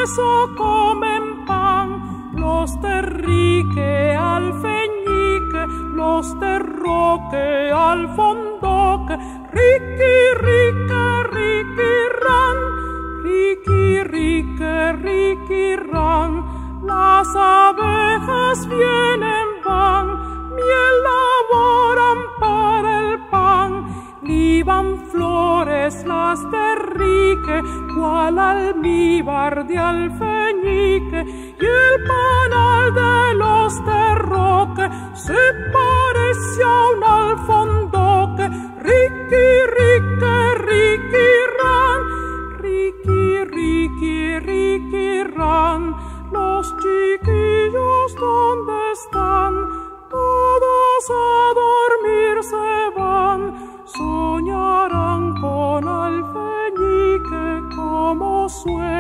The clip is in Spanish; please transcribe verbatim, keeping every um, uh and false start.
queso comen pan, los terrique alfeñique, los terroque al fondoque, riqui, rique, riqui, ran, riqui, rique, riqui, ran, las abejas vienen, van, miel laboran para el pan, liban flores las terrique, cual almíbar de alfeñique, y el panal de los terroque se parece a un alfondoque, riqui, rique, riqui, ran, riqui, riqui, riqui, ran, los chiquillos ¿dónde están? Todos a dormir se van, soñarán con alfeñique como sueño.